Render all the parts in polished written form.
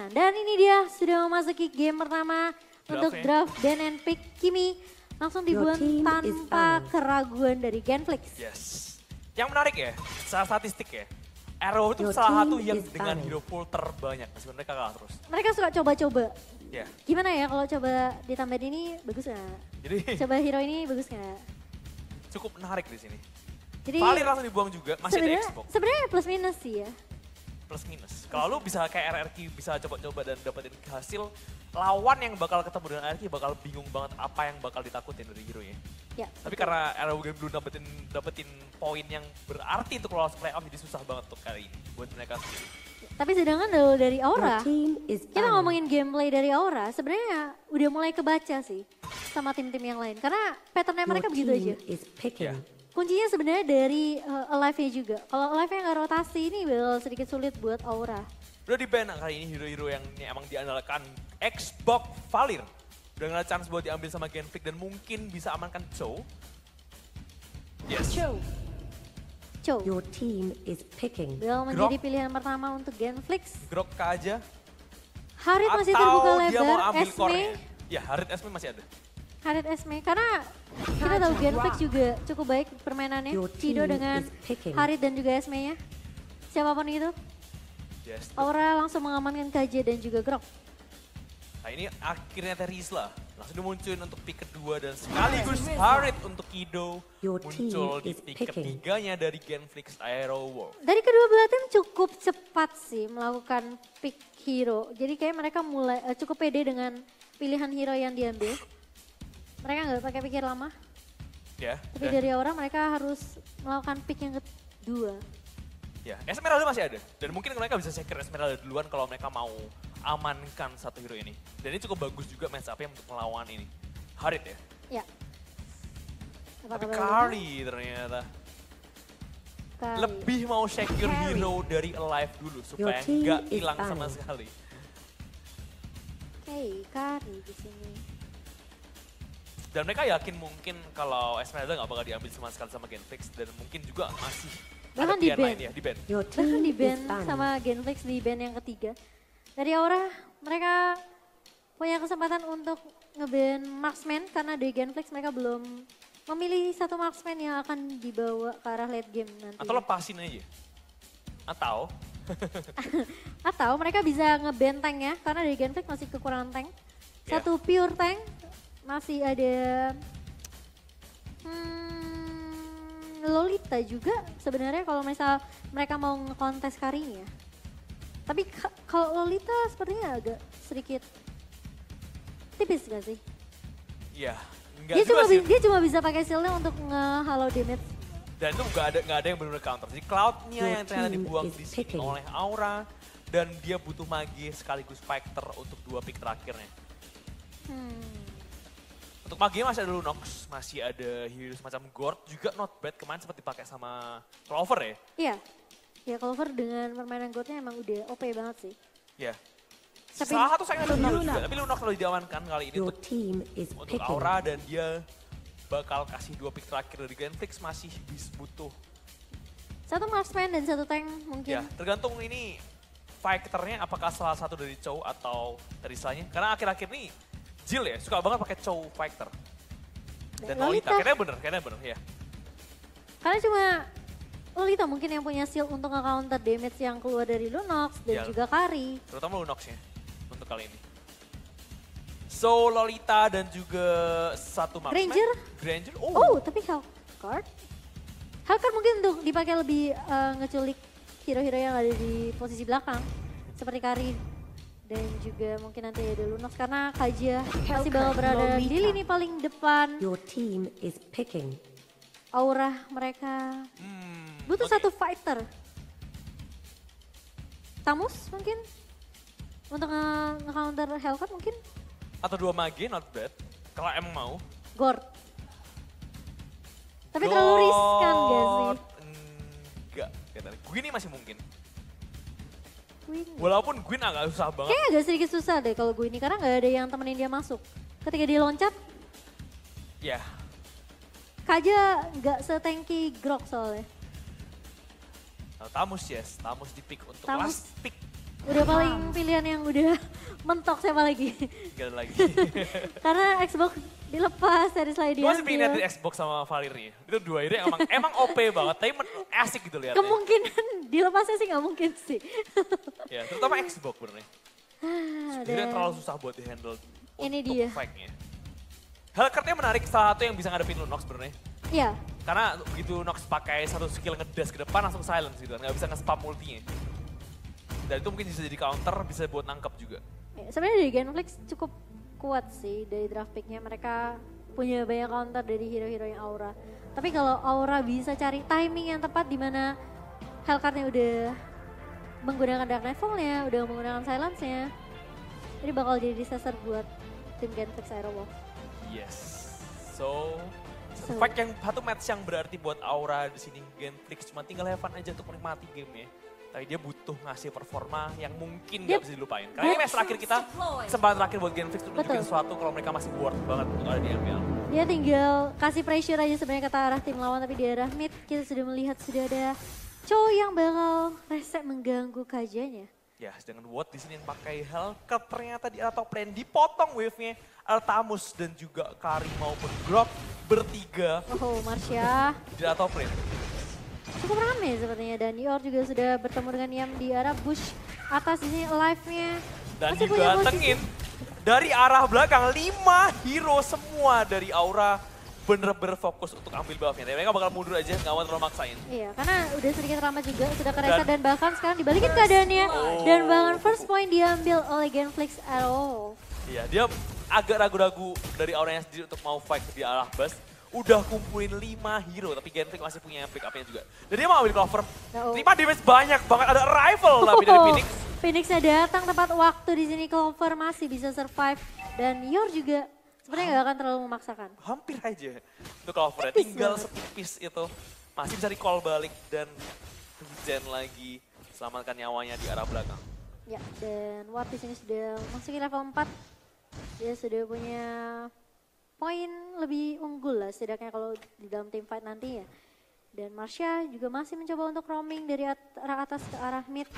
Nah, dan ini dia sudah memasuki game pertama untuk draft ban and pick Kimi. Langsung dibuang tanpa keraguan dari Genflix. Yes. Yang menarik ya, secara statistik ya. Arrow itu salah satu yang dengan hero pool terbanyak. Meskipun mereka kalah terus. Mereka suka coba-coba. Yeah. Gimana ya kalau coba ditambah ini bagus nggak? Jadi coba hero ini bagus nggak? Cukup menarik di sini. Jadi Valir langsung dibuang juga, masih ada Xbox. Sebenarnya plus minus sih ya. Plus minus. Kalau lu bisa kayak RRQ bisa coba-coba dan dapetin hasil, lawan yang bakal ketemu dengan RRQ bakal bingung banget apa yang bakal ditakutin dari hero-nya. Ya, tapi karena Arrow Game belum dapetin poin yang berarti untuk lolos playoff, jadi susah banget untuk kali ini buat mereka sendiri. Tapi sedangkan dari Aura, kita ngomongin gameplay dari Aura, sebenarnya udah mulai kebaca sih sama tim-tim yang lain. Karena patternnya mereka begitu aja. Yeah. Kuncinya sebenarnya dari Alive-nya juga. Kalau Alive-nya nggak rotasi ini bakal sedikit sulit buat Aura. Udah di-ban kali ini hero-hero yang emang diandalkan Xbox Valir. Udah nggak chance buat diambil sama Genflix dan mungkin bisa amankan Chow. Yes. Chow. Your team is picking. Bakal menjadi pilihan pertama untuk Genflix. Grok aja. Harit masih terbuka lebar. Dia mau ambil Esme. core-nya. Ya, Harit Esme masih ada. Harit Esme, karena kita tahu Genflix juga cukup baik permainannya. Cido dengan Harit dan juga Esme-nya. Siapapun itu. Yes. Aura langsung mengamankan KJ dan juga Grok. Nah ini akhirnya Terizla langsung dimunculin untuk pick kedua dan sekaligus Harit untuk Kido muncul di pick ketiganya dari Genflix Aero World. Dari kedua belah tim cukup cepat sih melakukan pick hero. Jadi kayak mereka mulai cukup pede dengan pilihan hero yang diambil. Mereka nggak pakai pikir lama. Ya. Tapi dari Aura mereka harus melakukan pick yang kedua. Ya, Esmeralda masih ada. Dan mungkin mereka bisa secure Esmeralda duluan kalau mereka mau amankan satu hero ini. Dan ini cukup bagus juga match up-nya untuk melawan ini. Harit ya? Ya. Tapi Kari ternyata. Lebih mau secure hero dari Alive dulu supaya nggak hilang sama sekali. Oke, Kari di sini. Dan mereka yakin mungkin kalau Esmeralda nggak bakal diambil sama sekali sama Genflix. Dan mungkin juga masih bahkan di ban. Ya, bahkan di ban sama Genflix di ban yang ketiga. Dari Aura mereka punya kesempatan untuk nge-ban marksman karena di Genflix mereka belum memilih satu marksman yang akan dibawa ke arah late game nanti. Atau lepasin aja. Atau atau mereka bisa nge-ban tanknya karena di Genflix masih kekurangan tank. Satu pure tank masih ada Lolita juga sebenarnya kalau misal mereka mau ngekontes Karinya. Tapi kalau Lolita sepertinya agak sedikit tipis gak sih? Iya, dia cuma bisa pakai shieldnya untuk nge-halo damage. Dan itu nggak ada yang benar-benar counter. Jadi Cloud-nya yang ternyata dibuang di sini oleh Aura. Dan dia butuh Mage sekaligus Fighter untuk dua pick terakhirnya. Untuk Mage masih ada Lunox, masih ada hero semacam Gord, juga not bad kemarin sempat dipakai sama Clover ya. Iya, ya Clover dengan permainan Gordnya emang udah OP banget sih. Iya. Salah satu sayangnya ada Lunox juga, tapi Lunox selalu diamankan kali ini untuk Aura dan dia bakal kasih dua pick terakhir dari Genflix masih butuh. Satu marksman dan satu tank mungkin. Ya, tergantung ini fighternya apakah salah satu dari Chow atau dari Terizlanya. Karena akhir-akhir ini Jill ya, suka banget pakai Chow Fighter. Dan Lolita, kayaknya bener ya. Karena cuma Lolita mungkin yang punya shield untuk nge-counter damage yang keluar dari Lunox dan juga Kari. Terutama Lunox ya, untuk kali ini. So, Lolita dan juga satu marksman. Granger. Oh, tapi Hellcard. Hellcard mungkin untuk dipakai lebih ngeculik hero-hero yang ada di posisi belakang. Seperti Kari. Dan juga mungkin nanti ada Lunox karena Kaja masih bakal berada di lini paling depan. Your team is picking. Aura mereka butuh satu fighter. Tamus mungkin untuk nge-counter Hellcat mungkin. Atau dua Mage, not bad. Kalau emang mau. Gord. Tapi terlalu riskan gak sih? Enggak, kayaknya. Gwyn masih mungkin. Gwyn. Walaupun Gwyn agak susah banget. Kayaknya agak sedikit susah deh kalau Gwyn ini karena gak ada yang temenin dia masuk. Ketika dia loncat. Ya. Kaja gak se-tanky Grok soalnya. Tamus yes, Tamus di pick untuk Tamus. last pick. Udah paling pilihan yang udah mentok siapa lagi? Gak ada lagi. Karena Xbox dilepas dari slide Gue masih pengen lihat di Xbox sama Valir itu dua ini emang OP banget, tapi asik gitu lihatnya. Kemungkinan dilepasnya sih nggak mungkin sih. Ya, terutama Xbox bener nih. Sebenarnya terlalu susah buat di-handle ini untuk dia. fight-nya. Hellcurt-nya menarik, salah satu yang bisa ngadepin Lunox benernya. Iya. Karena begitu Nox pakai satu skill ngedash ke depan langsung silence gitu kan, nggak bisa nge-spam ultinya. Dan itu mungkin bisa jadi counter, bisa buat nangkep juga. Ya, sebenarnya dari Genflix cukup kuat sih dari draft pick-nya. Mereka punya banyak counter dari hero-hero yang Aura. Tapi kalau Aura bisa cari timing yang tepat di mana Hellcurt-nya udah menggunakan Dark Nightfall-nya, udah menggunakan silence-nya. Jadi bakal jadi disaster buat tim Genflix Aerowolf. Yes. So fight yang satu match yang berarti buat Aura di sini Genflix cuma tinggal have fun aja untuk menikmati game-nya. Tapi dia butuh ngasih performa yang mungkin gak bisa dilupain. Karena ini match terakhir kita, kesempatan terakhir buat Genflix untuk nunjukin sesuatu kalau mereka masih worth banget untuk ada di MPL. Dia tinggal kasih pressure aja sebenarnya ke arah tim lawan, tapi di arah mid kita sudah melihat sudah ada Chow yang bakal reset mengganggu Kajanya. Ya, dengan Watt di sini yang pakai Hellcurt ternyata di top lane dipotong wave-nya Altamus dan juga Kari maupun Grok bertiga. Oh, Marsha. Di top lane. Cukup rame sepertinya dan Yor juga sudah bertemu dengan Yam di arah bush atas di sini alive-nya. Dan juga tengin dari arah belakang 5 hero semua dari Aura bener-bener fokus untuk ambil buff-nya. Mereka bakal mundur aja, nggak mau terlalu maksain. Iya, karena udah sedikit lama juga, sudah keresa dan bahkan sekarang dibalikin keadaannya. Dan bahkan first point diambil oleh Genflix Aerowolf. Iya, dia agak ragu-ragu dari Auranya sendiri untuk mau fight di arah bus. Udah kumpulin 5 hero, tapi Genflix masih punya backup-nya juga. Dan dia mau ambil Clover. 5 damage banyak banget, ada arrival tapi dari Phoenix. Phoenixnya datang tepat waktu di sini, Clover masih bisa survive. Dan Yor juga sebenarnya gak akan terlalu memaksakan. Hampir aja untuk Clover, tinggal setipis itu. Masih bisa recall balik dan regen lagi. Selamatkan nyawanya di arah belakang. Ya, dan Watt di sini sudah masukin level 4. Dia sudah punya poin lebih unggul lah setidaknya kalau di dalam team fight nanti ya. Dan Marsha juga masih mencoba untuk roaming dari arah atas ke arah mid.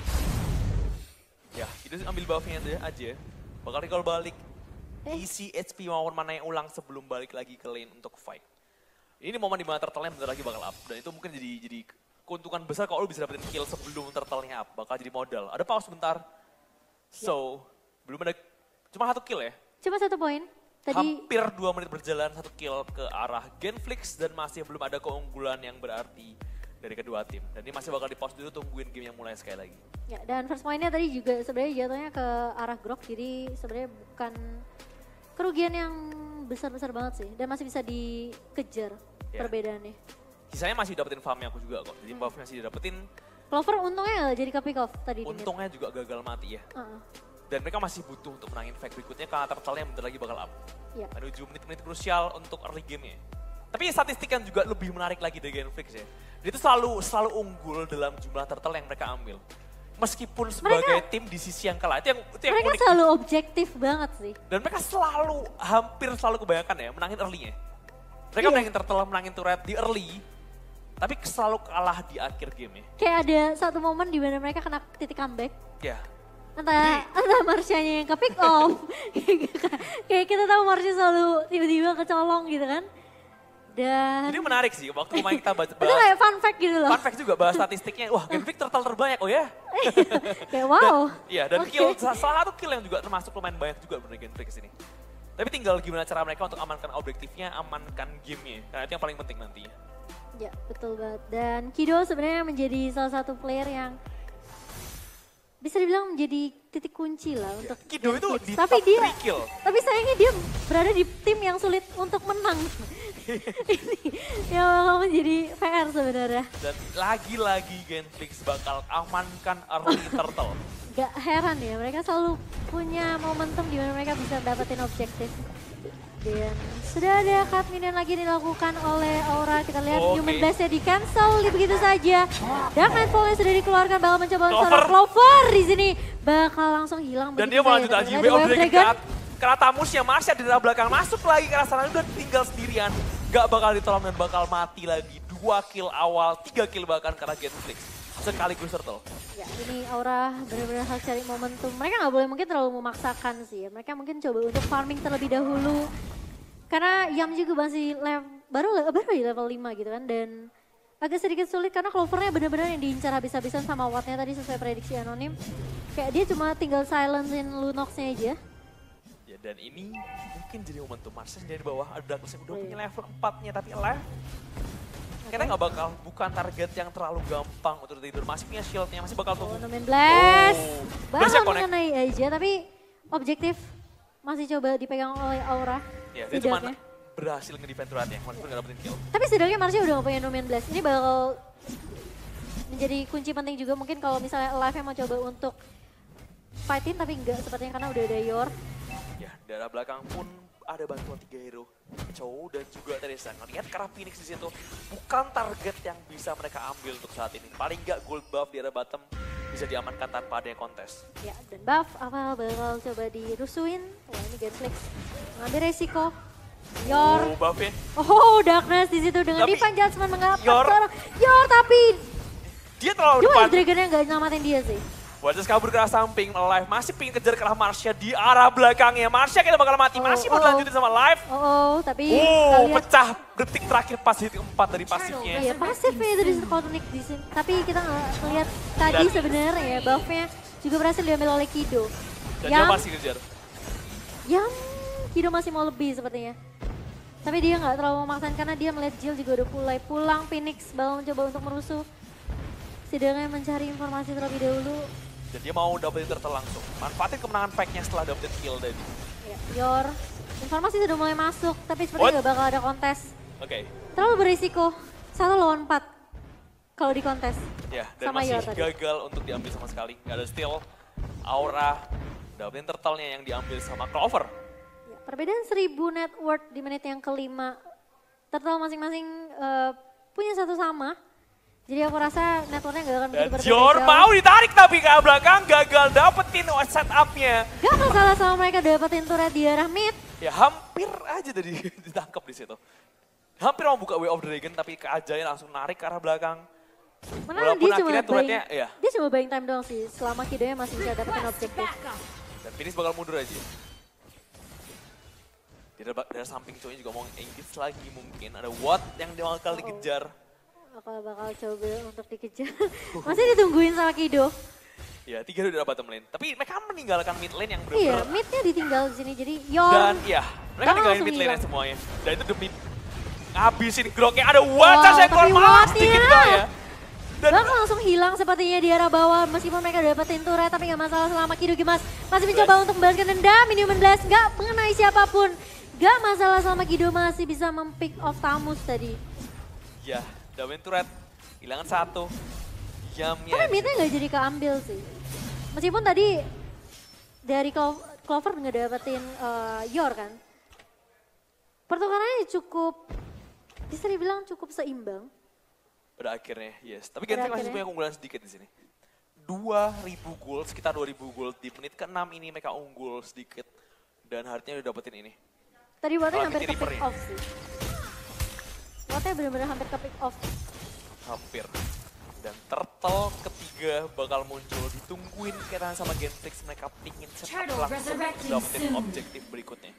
Ya, itu ambil buff-nya aja. Bakal recall balik. Isi HP maupun mana yang ulang sebelum balik lagi ke lane untuk fight. Ini momen dimana turtle-nya bentar lagi bakal up. Dan itu mungkin jadi keuntungan besar kalau lu bisa dapetin kill sebelum turtle-nya up. Bakal jadi modal. Ada pause bentar. So, belum ada, cuma 1 kill ya. Cuma 1 poin. Tadi hampir 2 menit berjalan, 1 kill ke arah Genflix dan masih belum ada keunggulan yang berarti dari kedua tim. Dan ini masih bakal di-pause dulu, tungguin game yang mulai sekali lagi. Ya, dan first point-nya tadi juga sebenarnya jatuhnya ke arah Grok, jadi sebenarnya bukan kerugian yang besar-besar banget sih. Dan masih bisa dikejar perbedaannya. Sisanya masih dapetin farm-nya aku juga kok, jadi buff-nya masih didapetin. Clover untungnya jadi ke pick off tadi. Untungnya juga gagal mati ya. Dan mereka masih butuh untuk menangin fight berikutnya karena turtle-nya bentar lagi bakal up. Ya. Menuju menit-menit krusial untuk early game-nya. Tapi statistik yang juga lebih menarik lagi dari Genflix ya. Dia itu selalu unggul dalam jumlah turtle yang mereka ambil. Meskipun sebagai tim di sisi yang kalah, itu yang mereka unik. Selalu objektif banget sih. Dan mereka hampir selalu kebanyakan ya, menangin early-nya. Mereka menangin turtle, menangin turret di early, tapi selalu kalah di akhir game ya. Kayak ada satu momen di mana mereka kena titik comeback. Ya. Entah Marsyanya yang ke pick off. Kayak kita tahu Marsha selalu tiba-tiba kecolong gitu kan. Dan jadi menarik sih, waktu kemarin kita bahas. Itu kayak fun fact gitu loh. Fun fact juga, bahas statistiknya. Wah, Genflix turtle terbanyak, oh ya. Kayak wow. Dan kill, salah satu kill yang juga termasuk lumayan banyak juga bener Genflix ini. Tapi tinggal gimana cara mereka untuk amankan objektifnya, amankan gamenya. Karena itu yang paling penting nantinya. Ya, betul banget. Dan Kido sebenarnya menjadi salah satu player yang bisa dibilang menjadi titik kunci lah untuk Kido itu di tapi top dia, 3 kill. Tapi sayangnya dia berada di tim yang sulit untuk menang. Ini yang bakal menjadi PR sebenarnya. Dan lagi-lagi Genflix bakal amankan early turtle. Gak heran ya, mereka selalu punya momentum di mana mereka bisa dapetin objektif. Dan sudah ada cut minion lagi dilakukan oleh Aura. Kita lihat Human Blast-nya di cancel begitu saja. Dark Nightfall-nya sudah dikeluarkan, bakal mencoba seorang Clover di sini. Bakal langsung hilang. Dan dia mau lanjut lagi, Way of Dragon. Karena Tamusnya masih ada di belakang, masuk lagi ke arah sana, udah tinggal sendirian. Gak bakal ditolong dan bakal mati lagi. 2 kill awal, 3 kill bahkan karena Genflix. sekaligus turtle. Ya, ini Aura benar-benar harus cari momentum. Mereka nggak boleh mungkin terlalu memaksakan sih ya. Mereka mungkin coba untuk farming terlebih dahulu. Karena Yam juga masih baru di level 5 gitu kan. Dan agak sedikit sulit karena Clovernya benar-benar yang diincar habis-habisan sama Wattnya tadi sesuai prediksi Anonim. Kayak dia cuma tinggal silencein Lunox-nya aja. Ya, dan ini mungkin jadi momentum Martian dari bawah. Ada Douglas yang udah punya level 4-nya, tapi alive. Kita nggak bakal, bukan target yang terlalu gampang untuk tidur. Masih punya shieldnya, masih bakal tunggu. Nomen Blast. Blast yang Bakal connect. mengenai aja, tapi objektif masih coba dipegang oleh Aura. Ya, dia cuma berhasil nge-defend turretnya, walaupun nggak dapetin kill. Tapi setidaknya Marcia udah gak punya Nomen Blast. Ini bakal menjadi kunci penting juga mungkin kalau misalnya Alive mau coba untuk fightin, tapi enggak sepertinya karena udah ada Yor. Ya, darah belakang pun ada bantuan 3 hero. Chow dan juga Teresa. Ngelihat ke arah Phoenix di situ, bukan target yang bisa mereka ambil untuk saat ini. Paling nggak gold buff di arah bottom bisa diamankan tanpa ada yang kontes. Ya, dan buff awal bakal coba dirusuin. Wah, ini Genflix ngambil resiko. Yor. Buffnya. Oh, Darkness di situ dengan Tapi Divine Judgment mengapa Yor. seorang Yor, tapi Dia terlalu gimana depan. Dragonnya nggak nyamatin dia sih? Wajah kabur ke arah samping, Live masih pengen kejar ke arah Marcia di arah belakangnya. Marcia kita bakal mati, masih mau lanjutin sama Live. Tapi kita lihat Pecah detik terakhir pas hit keempat dari pasifnya. iya, pasifnya itu di Cosmic di sini. Tapi kita nggak melihat tadi sebenarnya ya buffnya juga berhasil diambil oleh Kido. Dan dia masih kejar. Kido masih mau lebih sepertinya. Tapi dia nggak terlalu memaksakan karena dia melihat Jill juga udah mulai pulang. Phoenix bakal mencoba untuk merusuh. Setidaknya mencari informasi terlebih dahulu. Dan dia mau dapetin turtle langsung. Manfaatin kemenangan fake-nya setelah dapetin kill tadi. Ya, Yor, informasi sudah mulai masuk, tapi sepertinya nggak bakal ada kontes. Oke. Terlalu berisiko, 1 lawan 4 kalau di kontes. Ya, dan Sama masih Yor tadi. gagal untuk diambil sama sekali. Nggak ada steal. Aura dapetin turtle-nya yang diambil sama Clover. Ya, perbedaan 1000 net worth di menit yang kelima. Turtle masing-masing punya satu sama. Jadi aku rasa networknya gak akan begitu Dan berbeda Jor jauh. mau ditarik tapi ke belakang gagal dapetin setup-nya. Gak masalah sama mereka dapetin turret di arah mid. Ya hampir aja tadi ditangkap di situ. Hampir mau buka Way of Dragon tapi keajaiban langsung narik ke arah belakang. Mana Walaupun dia cuma akhirnya turretnya, buying, ya. dia cuma buying time doang sih. Selama Kidonya masih bisa dapetin objektif. Dan Phoenix bakal mundur aja. Dari samping cowoknya juga mau engage lagi mungkin. Ada Watt yang dia bakal dikejar. Bakal coba untuk dikejar. Masih ditungguin sama Kido. Ya, 3 udah bottom lane. Tapi mereka meninggalkan mid lane yang Iya, benar-benar. midnya ditinggal di sini. Jadi Yor. Dan ya, mereka Bakal ninggalin langsung mid lane hilang. semuanya. Dan itu demi ngabisin groknya. Ada Wow, Watt sekor tapi malah Wattnya. sedikit doang ya. Dan Bakal langsung hilang sepertinya di arah bawah. Meskipun mereka dapetin turret tapi gak masalah selama Kido Gimas masih mencoba untuk membalaskan dendam. Minion Blast gak mengenai siapapun. Gak masalah selama Kido masih bisa mempick off Tamus tadi. ya, dapetin turret. Hilangan 1. Yamnya. Tapi midnya gak jadi keambil sih. Meskipun tadi dari Clover ngedapetin Yor kan. Pertukarannya cukup, bisa dibilang cukup seimbang. Pada akhirnya, yes. Tapi Pada Genflix masih akhirnya. punya keunggulan sedikit di sini. 2.000 gold, sekitar 2.000 gold. Di menit ke-6 ini mereka unggul sedikit. Dan harusnya udah dapetin ini. Tadi Wattnya Kalau hampir ke Reaper pick ya. off sih. Wattnya bener-bener hampir ke pick off. Hampir. Dan turtle ketiga bakal muncul. Ditungguin kira sama Genflix. Mereka pingin setup langsung untuk dapetin objektif berikutnya.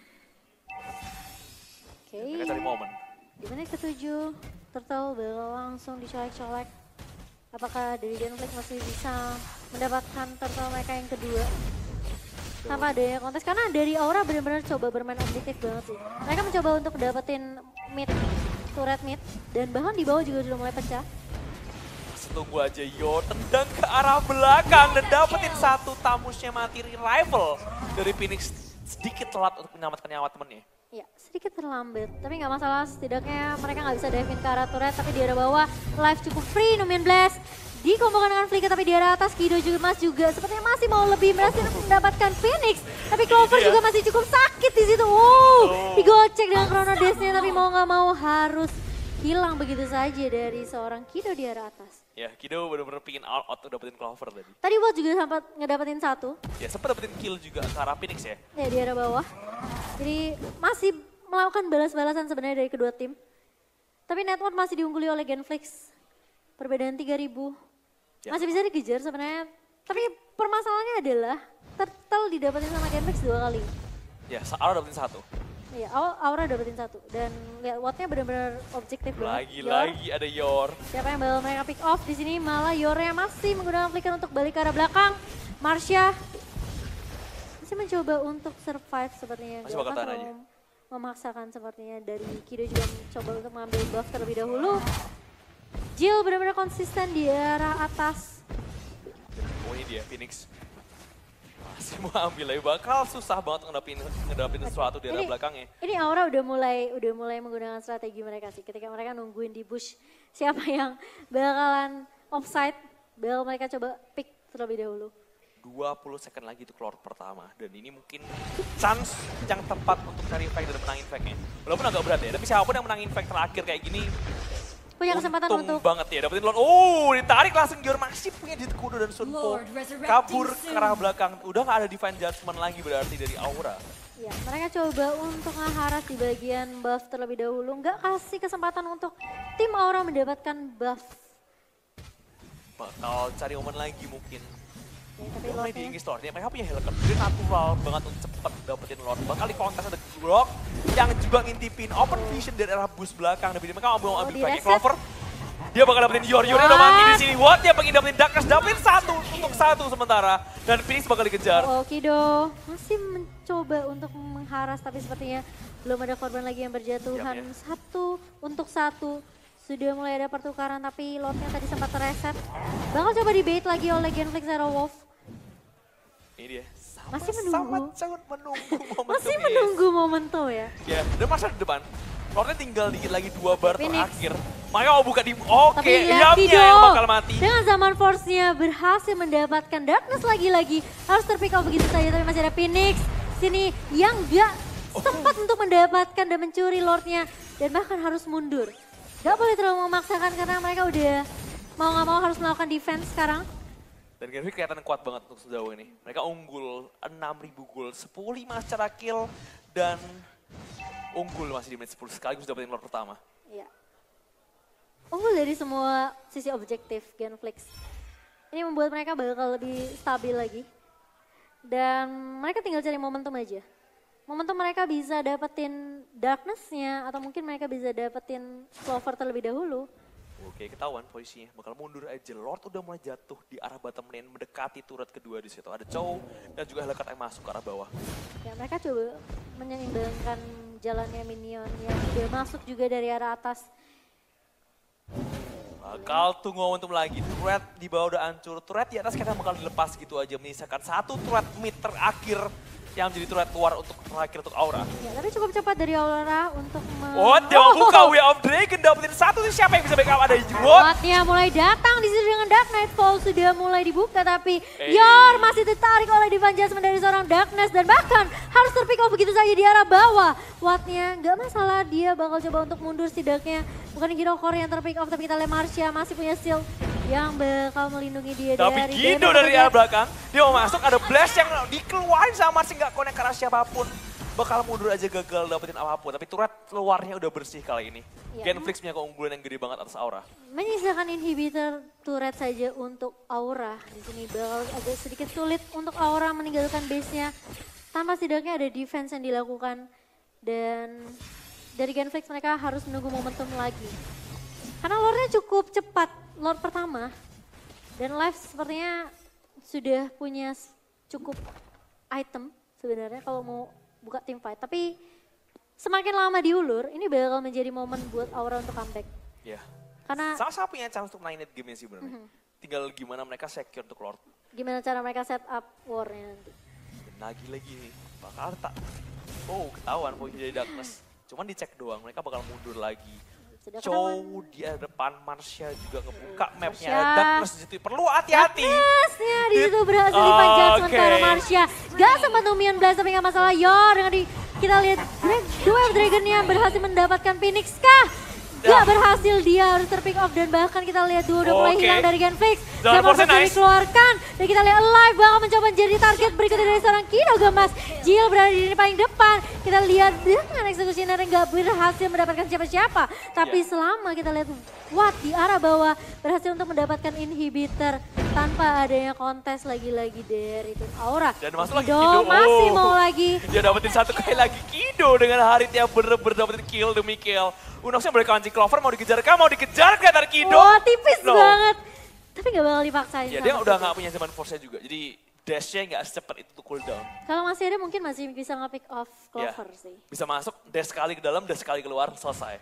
Oke. Mereka cari momen. Di menit ke-7, Turtle bakal langsung dicolek-colek. Apakah dari Genflix masih bisa mendapatkan Turtle mereka yang kedua? Tanpa adanya kontes, karena dari Aura benar-benar coba bermain objektif banget sih. Mereka mencoba untuk dapetin mid, turret mid, dan bahkan di bawah juga sudah mulai pecah. Tunggu aja Yo tendang ke arah belakang dan dapetin 1 Tamusnya mati rival dari Phoenix. Sedikit telat untuk menyelamatkan nyawa temennya. Ya, sedikit terlambat, tapi nggak masalah. Setidaknya mereka nggak bisa dive ke arah turret, tapi di arah bawah life cukup free. Numian Blast dikombokkan dengan Flicker, tapi di arah atas Kido juga sepertinya masih mau lebih berhasil mendapatkan Phoenix. Tapi Clover juga masih cukup sakit di situ. Digocek dengan Chrono Dash-nya, tapi mau nggak mau harus hilang begitu saja dari seorang Kido di arah atas. Ya, Kido bener-bener pingin all out untuk dapetin Clover tadi. Tadi Watt juga sempat ngedapetin 1. Ya, sempat dapetin kill juga ke arah Phoenix ya. Ya, di arah bawah. Jadi masih melakukan balas-balasan sebenarnya dari kedua tim. Tapi network masih diungguli oleh Genflix. Perbedaan 3.000. Ya. Masih bisa dikejar sebenarnya. Tapi permasalahannya adalah turtle didapetin sama Genflix 2 kali. Ya, Aura dapetin 1. Iya, Aura dapetin 1. Dan lihat wattnya benar-benar objektif banget. Lagi ada Yor. Siapa yang bakal mereka pick off di sini? Malah Yornya masih menggunakan flicker untuk balik ke arah belakang. Marsha masih mencoba untuk survive sepertinya. Masih bakal tahan aja. Memaksakan sepertinya. Dari Kido juga mencoba untuk mengambil buff terlebih dahulu. Jill benar-benar konsisten di arah atas. Oh ini dia, Phoenix. Masih mau ambil lagi, bakal susah banget ngedapin sesuatu di arah belakangnya. Ini Aura udah mulai menggunakan strategi mereka sih. Ketika mereka nungguin di bush siapa yang bakalan offside, bakal mereka coba pick terlebih dahulu. 20 second lagi itu keluar pertama. Dan ini mungkin chance yang tepat untuk cari fight dan menangin fight-nya. Walaupun agak berat ya, tapi siapapun yang menangin fight terakhir kayak gini, punya kesempatan untung untuk banget ya dapetin Lord. Oh, ditarik langsung Gior, masih punya Dit Kudo dan Sunpo. Kabur ke arah belakang. Udah gak ada Divine Judgment lagi berarti dari Aura. Ya, mereka coba untuk ngeharas di bagian buff terlebih dahulu. Nggak kasih kesempatan untuk tim Aura mendapatkan buff. Bakal cari momen lagi mungkin. Ya, tapi Mulai Lordnya diingis Lordnya, mereka punya Helicarp. Jadi natural banget untuk cepet dapetin Lord. Bakal di kontes ada Grok yang juga ngintipin open vision dari arah boost belakang. Tapi mereka mau ambil banyak Clover. Dia bakal dapetin Yornya udah mati di sini. Watt dia pengen dapetin Darkness, dapetin satu sementara. Dan Phoenix bakal dikejar. Kido masih mencoba untuk mengharas tapi sepertinya belum ada korban lagi yang berjatuhan. Siap, ya. 1 untuk 1. Sudah mulai ada pertukaran tapi Lordnya tadi sempat reset. Bakal coba di bait lagi oleh Genflix Zero Wolf. Ini dia. Masih menunggu. Sangat menunggu momentum Masih menunggu momentum ya. Ya, dan masa di depan. Lordnya tinggal dikit lagi 2 bar Phoenix. terakhir. Makanya mau buka di... Oke, Tapi lihat Yamnya Kido yang bakal mati. dengan zaman force-nya berhasil mendapatkan Darkness lagi-lagi. Harus terpick off begitu saja tapi masih ada Phoenix sini yang gak sempat untuk mendapatkan dan mencuri Lordnya. Dan bahkan harus mundur. Gak boleh terlalu memaksakan karena mereka udah mau gak mau harus melakukan defense sekarang. Dan Genflix kelihatan kuat banget untuk sejauh ini. Mereka unggul 6.000 gol, 10-5 secara kill, dan unggul masih di menit 10 sekaligus dapetin Lord pertama. Iya. Unggul dari semua sisi objektif Genflix. Ini membuat mereka bakal lebih stabil lagi. Dan mereka tinggal cari momentum aja. Momentum mereka bisa dapetin Darkness-nya atau mungkin mereka bisa dapetin Clover terlebih dahulu. Oke, ketahuan posisinya. Bakal mundur aja. Lord udah mulai jatuh di arah bottom lane, mendekati turret kedua di situ. Ada Chow dan juga Helicarp yang masuk ke arah bawah. Ya, mereka coba menyeimbangkan jalannya minion yang udah masuk juga dari arah atas. Bakal tunggu momentum lagi. Turret di bawah udah hancur. Turret di atas kita bakal dilepas gitu aja. Menyisakan 1 turret mid terakhir yang menjadi turret keluar untuk terakhir untuk Aura. Ya, tapi cukup cepat dari Aura untuk Dia buka Way of Dragon, dapetin 1 tuh siapa yang bisa backup? Ada Watt. Wattnya mulai datang di sini dengan Dark Nightfall sudah mulai dibuka tapi Yor masih tertarik oleh Divine Judgment dari seorang Darkness dan bahkan harus terpick off begitu saja di arah bawah. Wattnya nggak masalah, dia bakal coba untuk mundur setidaknya. Bukan Hero Core yang terpick off tapi kita lihat Marsha masih punya shield yang bakal melindungi dia Tapi dari Kido dari arah belakang, dia mau masuk, ada blast yang dikeluarin sama Marsha, nggak connect ke arah siapapun. Bakal mundur aja gagal dapetin apapun, tapi turret luarnya udah bersih kali ini. Ya. Genflix punya keunggulan yang gede banget atas Aura. Menyisakan inhibitor turret saja untuk Aura. Di sini bakal agak sedikit sulit untuk Aura meninggalkan base-nya. Tanpa setidaknya ada defense yang dilakukan. Dan dari Genflix mereka harus menunggu momentum lagi. Karena Lordnya cukup cepat, Lord pertama. Dan Life sepertinya sudah punya cukup item sebenarnya kalau mau buka team fight. Tapi semakin lama diulur, ini bakal menjadi momen buat Aura untuk comeback. Ya. Karena sama-sama punya chance untuk menangin game sih sebenarnya. Tinggal gimana mereka secure untuk Lord. gimana cara mereka set up war-nya nanti. Lagi nih, bakal tak. Oh, ketahuan posisi dari Darkness. Cuman dicek doang, mereka bakal mundur lagi. Chow di depan, Marsha juga ngebuka mapnya. Darkness di situ perlu hati-hati. Darkness-nya di situ berhasil dipanjat sementara Marsha. Gak sempat Numian Blast tapi gak masalah. Yor dengan kita lihat Duel Dragon yang berhasil mendapatkan Phoenix kah? Gak berhasil, dia harus terpick off dan bahkan kita lihat dua udah mulai hilang dari Genflix. Zaman nice. Dikeluarkan dan kita lihat Alive bakal mencoba jadi target berikutnya dari seorang Kido Gemas. Jill berada di paling depan. Kita lihat dengan eksekusioner yang gak berhasil mendapatkan siapa-siapa. Tapi selama kita lihat Watt di arah bawah berhasil untuk mendapatkan inhibitor tanpa adanya kontes lagi-lagi dari tim Aura. Dan masuk lagi Kido. Masih mau lagi. Dia dapetin satu kali lagi Kido dengan Harit yang bener-bener dapetin kill demi kill. Unoxnya boleh kancing Clover, mau dikejar kah? Mau dikejar kah dari Kido? Wah, tipis banget. Tapi gak bakal dipaksain. Ya dia udah gak punya zaman force-nya juga. Jadi dash-nya gak secepat itu tuh cooldown. Kalau masih ada mungkin masih bisa nge-pick off Clover sih. Bisa masuk, dash sekali ke dalam, dash sekali keluar, selesai.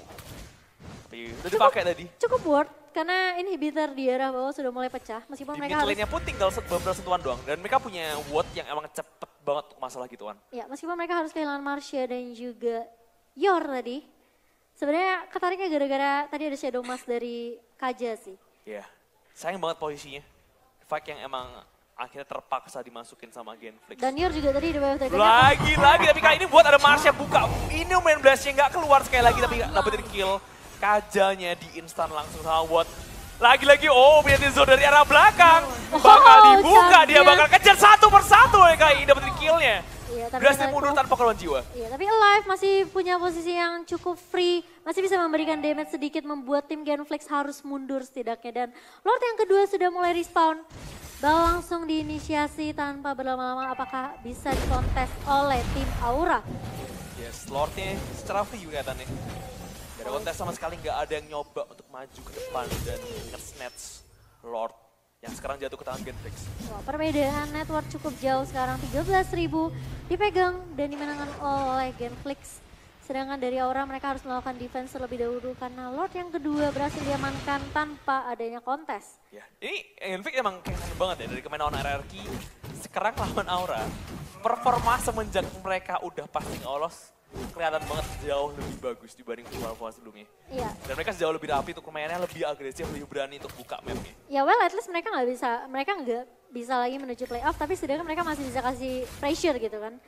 Tapi udah dipakai tadi. Cukup worth, karena inhibitor di arah bawah sudah mulai pecah. Meskipun di mereka harus... lane-nya pun tinggal beberapa sentuhan doang. Dan mereka punya ward yang emang cepet banget untuk masalah gituan. Ya, meskipun mereka harus kehilangan Marsha dan juga Yor tadi. Sebenarnya ketariknya gara-gara tadi ada Shadow Mask dari Kaja sih. Iya, sayang banget posisinya. Fight yang emang akhirnya terpaksa dimasukin sama Genflix. Dan Yor juga tadi di bawah tadi. Lagi, tapi kali ini buat ada Marsha buka. Ini main blast-nya nggak keluar sekali lagi tapi dapetin kill. Kajanya di instan langsung sama Watt. Lagi-lagi, punya zone dari arah belakang. Bakal dibuka, dia bakal kejar satu persatu ya kali ini dapetin killnya. Iya, berhasil mundur tanpa korban jiwa. Iya, tapi Alive masih punya posisi yang cukup free. Masih bisa memberikan damage sedikit, membuat tim Genflix harus mundur setidaknya. Dan Lord yang kedua sudah mulai respawn. Bal langsung diinisiasi tanpa berlama-lama, apakah bisa dikontes oleh tim Aura? Yes, Lordnya secara free kelihatannya. Gak ada kontes sama sekali, gak ada yang nyoba untuk maju ke depan dan nge-snatch Lord yang sekarang jatuh ke tangan Genflix. Wah, perbedaan network cukup jauh sekarang, 13.000 dipegang dan dimenangkan oleh Genflix. Sedangkan dari Aura mereka harus melakukan defense terlebih dahulu karena Lord yang kedua berhasil diamankan tanpa adanya kontes. Ya, ini Genflix emang keren banget ya dari kemarin lawan RRQ, sekarang lawan Aura. Performa semenjak mereka udah pasti lolos, kelihatan banget jauh lebih bagus dibanding performa sebelumnya. Iya. Dan mereka jauh lebih rapi untuk mainnya, lebih agresif, lebih berani untuk buka mapnya. Ya well at least mereka nggak bisa lagi menuju playoff, tapi sedangkan mereka masih bisa kasih pressure gitu kan.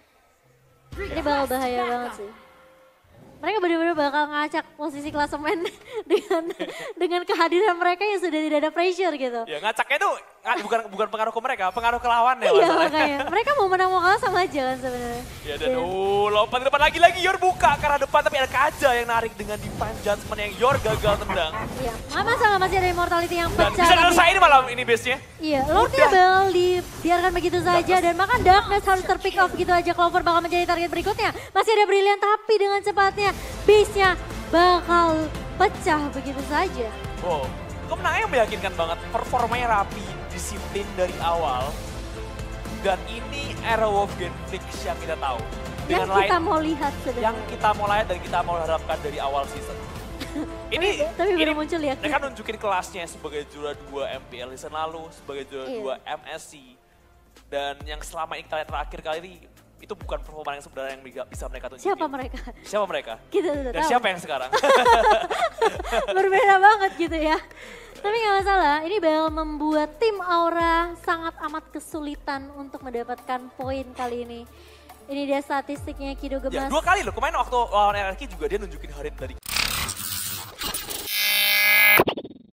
Ini bakal bahaya banget sih. Mereka benar-benar bakal ngacak posisi klasemen dengan kehadiran mereka yang sudah tidak ada pressure gitu. Ya ngacaknya itu bukan pengaruh ke mereka, pengaruh ke lawannya. Iya makanya, mereka mau menang mau kalah sama aja kan sebenarnya. Ya dan lompat ke depan lagi Yor buka ke arah depan tapi ada Kaja yang narik dengan defense judgment yang Yor gagal tendang. Iya, nggak masalah masih ada immortality yang pecah. Dan bisa selesai ini malam ini base-nya. Iya, Lordnya bakal dibiarkan begitu saja dan bahkan Darkness harus terpick off gitu aja. Clover bakal menjadi target berikutnya. Masih ada Brilliant tapi dengan cepatnya base-nya bakal pecah begitu saja. Wow, kemenangannya meyakinkan banget. Performanya rapi, disiplin dari awal. Dan ini era of Genflix yang kita tahu. Yang kita mau lihat sebenarnya. Yang kita mau lihat dan kita mau harapkan dari awal season. tapi belum muncul ya. Mereka nunjukin kelasnya sebagai juara 2 MPL season lalu, sebagai juara 2 MSC. Dan yang selama ini kita lihat terakhir kali ini, itu bukan performa yang sebenarnya yang bisa mereka tunjukin. Siapa mereka? Siapa mereka? Kita sudah dan tahu. siapa yang sekarang? Berbeda banget gitu ya. Tapi gak masalah, ini bakal membuat tim Aura sangat amat kesulitan untuk mendapatkan poin kali ini. Ini dia statistiknya Kido Gemas. Ya, 2 kali loh, kemarin waktu lawan RRQ juga dia nunjukin Harit dari